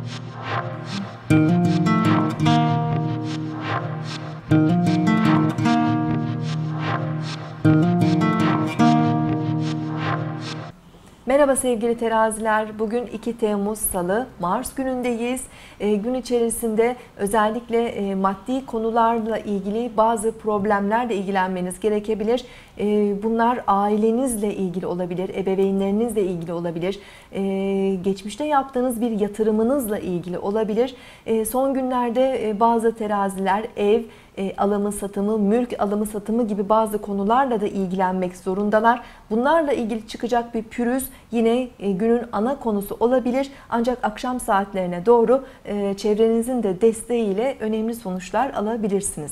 Merhaba sevgili teraziler. Bugün 2 Temmuz Salı, Mars günündeyiz. Gün içerisinde özellikle maddi konularla ilgili bazı problemlerle ilgilenmeniz gerekebilir. Bunlar ailenizle ilgili olabilir, ebeveynlerinizle ilgili olabilir, geçmişte yaptığınız bir yatırımınızla ilgili olabilir. Son günlerde bazı teraziler ev alımı satımı, mülk alımı satımı gibi bazı konularla da ilgilenmek zorundalar. Bunlarla ilgili çıkacak bir pürüz yine günün ana konusu olabilir. Ancak akşam saatlerine doğru çevrenizin de desteğiyle önemli sonuçlar alabilirsiniz.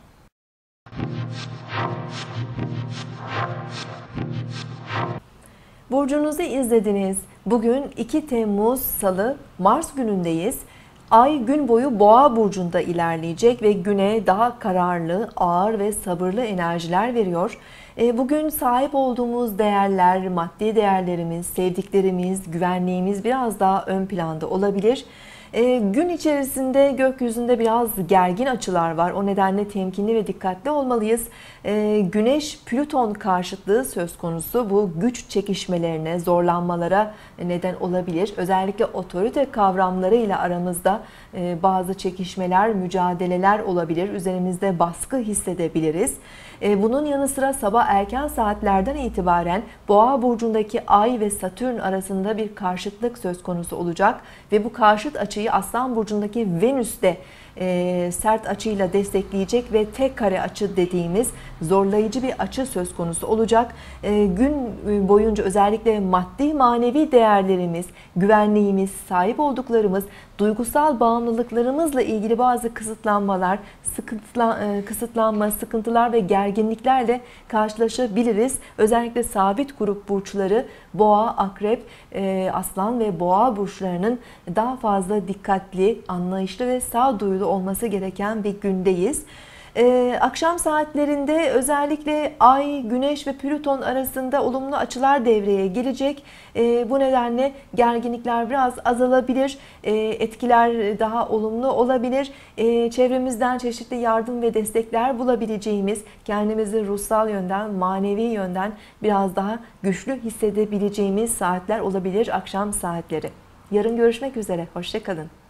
Burcunuzu izlediniz. Bugün 2 Temmuz Salı, Mars günündeyiz. Ay gün boyu Boğa burcunda ilerleyecek ve güne daha kararlı, ağır ve sabırlı enerjiler veriyor. Bugün sahip olduğumuz değerler, maddi değerlerimiz, sevdiklerimiz, güvenliğimiz biraz daha ön planda olabilir. Gün içerisinde gökyüzünde biraz gergin açılar var. O nedenle temkinli ve dikkatli olmalıyız. Güneş-Plüton karşıtlığı söz konusu. Bu güç çekişmelerine, zorlanmalara neden olabilir. Özellikle otorite kavramlarıyla aramızda bazı çekişmeler, mücadeleler olabilir. Üzerimizde baskı hissedebiliriz. Bunun yanı sıra sabah erken saatlerden itibaren Boğa burcundaki Ay ve Satürn arasında bir karşıtlık söz konusu olacak ve bu karşıt açıyı Aslan burcundaki Venüs de sert açıyla destekleyecek ve tek kare açı dediğimiz zorlayıcı bir açı söz konusu olacak. Gün boyunca özellikle maddi manevi değerlerimiz, güvenliğimiz, sahip olduklarımız, duygusal bağımlılıklarımızla ilgili bazı kısıtlanmalar, kısıtlanma, sıkıntılar ve gerginliklerle karşılaşabiliriz. Özellikle sabit grup burçları Boğa, Akrep, Aslan ve Boğa burçlarının daha fazla dikkatli, anlayışlı ve sağduyulu olması gereken bir gündeyiz. Akşam saatlerinde özellikle Ay, Güneş ve Plüton arasında olumlu açılar devreye girecek. Bu nedenle gerginlikler biraz azalabilir. Etkiler daha olumlu olabilir. Çevremizden çeşitli yardım ve destekler bulabileceğimiz, kendimizi ruhsal yönden, manevi yönden biraz daha güçlü hissedebileceğimiz saatler olabilir akşam saatleri. Yarın görüşmek üzere. Hoşça kalın.